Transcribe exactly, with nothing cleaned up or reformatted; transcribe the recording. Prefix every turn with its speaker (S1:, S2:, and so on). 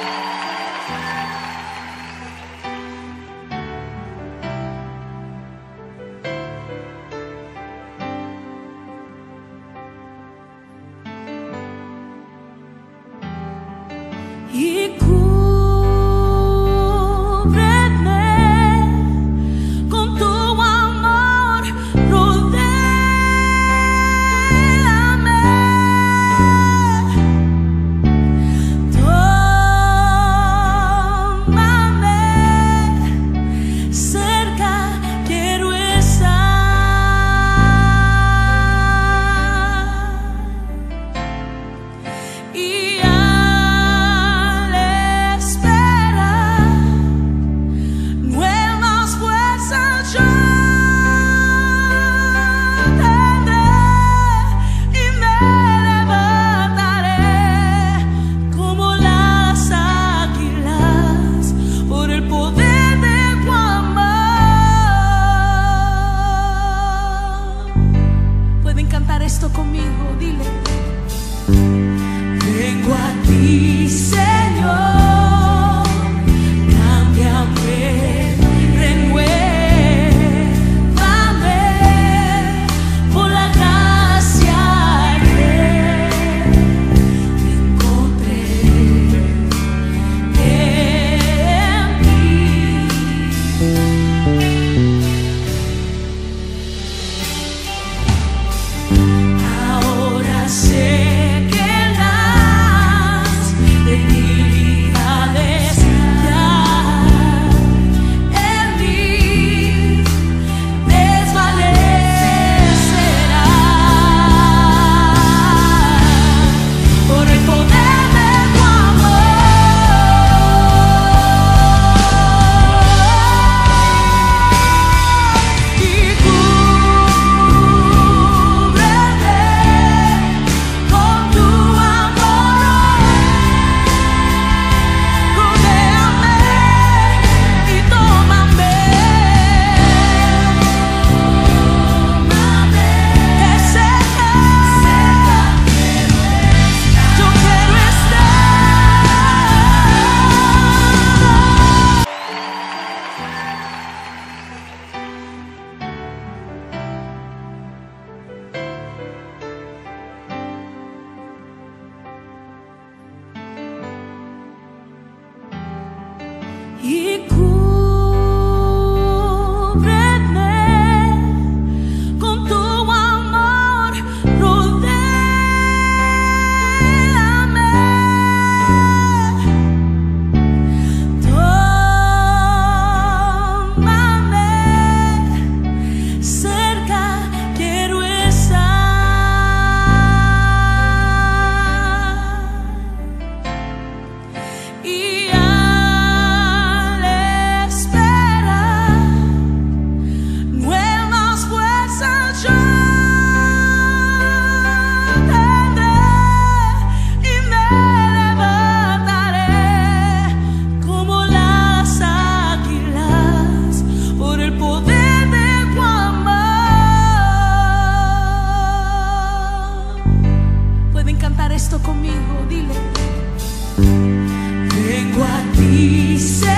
S1: Y cúbreme con tu amor, rodéame, tómame cerca, quiero estar. Y esto conmigo, dile: vengo a ti, Señor, cámbiame, renuévame por la gracia que encontré en ti. Sé que las debilidades ya en mí desvanecerán por el poder de tu amor. Y Y cúbreme con tu amor, rodéame, tómame cerca, quiero estar. Y esto conmigo, dile: vengo a ti, Señor.